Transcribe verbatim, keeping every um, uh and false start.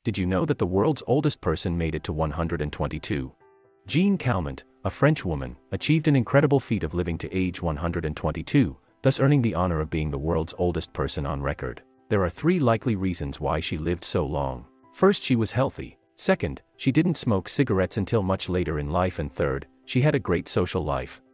Did you know that the world's oldest person made it to one hundred twenty-two? Jeanne Calment, a French woman, achieved an incredible feat of living to age one hundred twenty-two, thus earning the honor of being the world's oldest person on record. There are three likely reasons why she lived so long. First, she was healthy. Second, she didn't smoke cigarettes until much later in life, and third, she had a great social life.